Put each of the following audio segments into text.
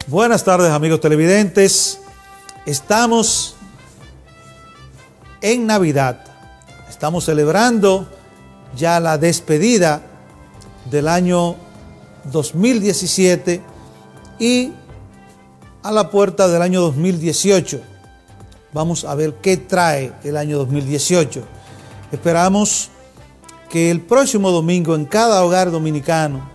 Buenas tardes, amigos televidentes. Estamos en Navidad. Estamos celebrando ya la despedida del año 2017 y a la puerta del año 2018. Vamos a ver qué trae el año 2018. Esperamos que el próximo domingo en cada hogar dominicano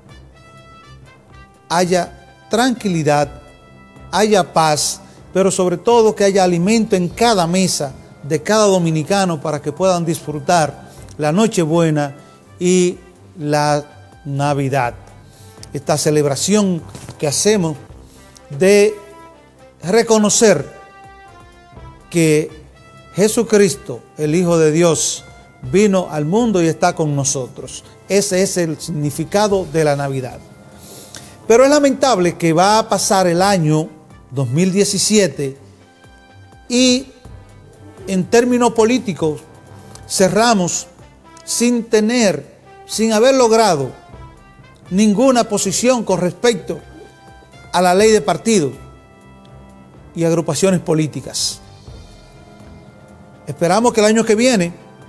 haya tranquilidad, haya paz, pero sobre todo que haya alimento en cada mesa de cada dominicano para que puedan disfrutar la Nochebuena y la Navidad. Esta celebración que hacemos de reconocer que Jesucristo, el Hijo de Dios, vino al mundo y está con nosotros. Ese es el significado de la Navidad. Pero es lamentable que va a pasar el año 2017 y en términos políticos cerramos sin haber logrado ninguna posición con respecto a la ley de partidos y agrupaciones políticas. Esperamos que el año que viene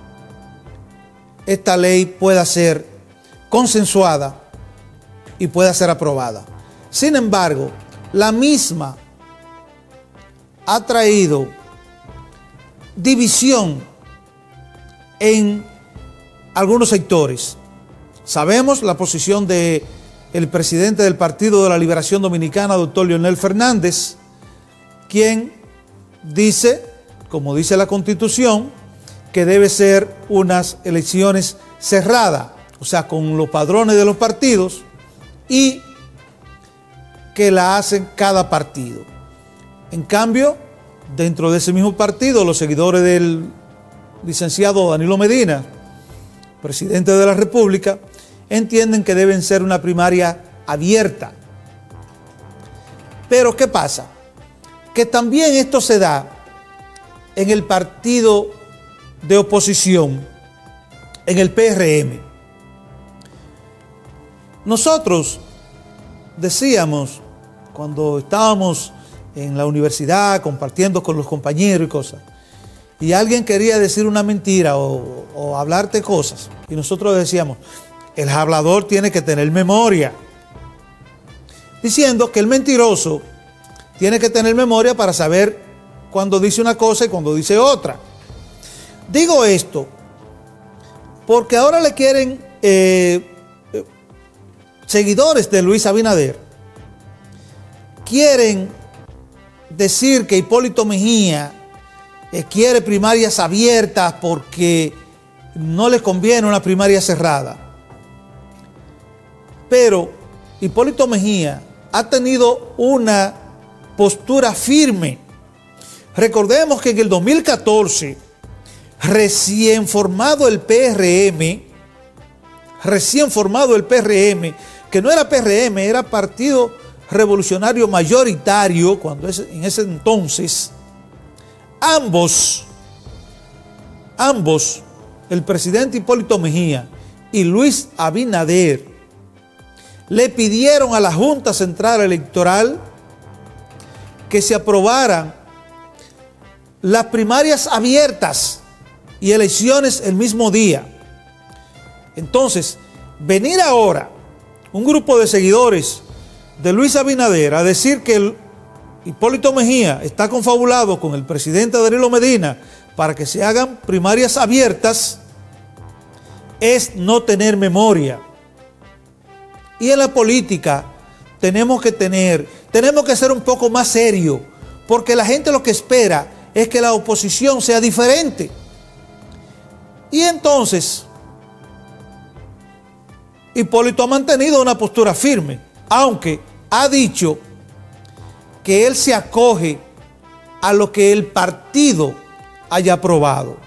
esta ley pueda ser consensuada y pueda ser aprobada. Sin embargo, la misma ha traído división en algunos sectores. Sabemos la posición del presidente del Partido de la Liberación Dominicana, doctor Leonel Fernández, quien dice, como dice la Constitución, que debe ser unas elecciones cerradas, o sea, con los padrones de los partidos, y que la hacen cada partido. En cambio, dentro de ese mismo partido, los seguidores del licenciado Danilo Medina, presidente de la República, entienden que deben ser una primaria abierta. Pero ¿qué pasa? Que también esto se da en el partido de oposición, en el PRM. Nosotros decíamos, cuando estábamos en la universidad compartiendo con los compañeros y cosas, y alguien quería decir una mentira o hablarte cosas, y nosotros decíamos, el hablador tiene que tener memoria, diciendo que el mentiroso tiene que tener memoria para saber cuando dice una cosa y cuando dice otra. Digo esto porque ahora le quieren seguidores de Luis Abinader, quieren decir que Hipólito Mejía quiere primarias abiertas porque no les conviene una primaria cerrada. Pero Hipólito Mejía ha tenido una postura firme. Recordemos que en el 2014, recién formado el PRM, que no era PRM, era Partido Revolucionario Mayoritario, en ese entonces, ambos, el presidente Hipólito Mejía y Luis Abinader, le pidieron a la Junta Central Electoral que se aprobaran las primarias abiertas y elecciones el mismo día. Entonces, venir ahora un grupo de seguidores de Luis Abinader a decir que Hipólito Mejía está confabulado con el presidente Danilo Medina para que se hagan primarias abiertas es no tener memoria. Y en la política tenemos que ser un poco más serios, porque la gente lo que espera es que la oposición sea diferente. Y entonces Hipólito ha mantenido una postura firme, aunque ha dicho que él se acoge a lo que el partido haya aprobado.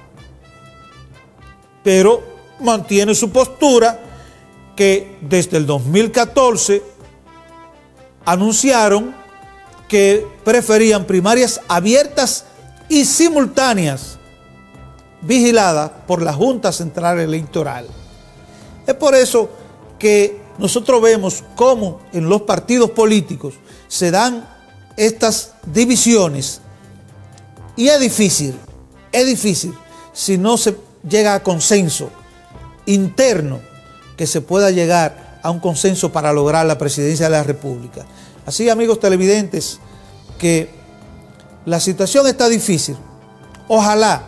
Pero mantiene su postura que desde el 2014 anunciaron que preferían primarias abiertas y simultáneas, vigiladas por la Junta Central Electoral. Es por eso que nosotros vemos cómo en los partidos políticos se dan estas divisiones y es difícil si no se llega a consenso interno que se pueda llegar a un consenso para lograr la presidencia de la República. Así, amigos televidentes, que la situación está difícil. Ojalá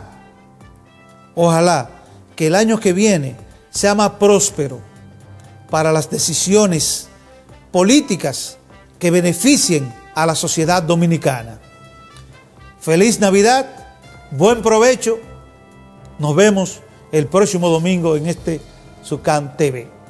que el año que viene sea más próspero para las decisiones políticas que beneficien a la sociedad dominicana. Feliz Navidad, buen provecho. Nos vemos el próximo domingo en este SUCAM TV.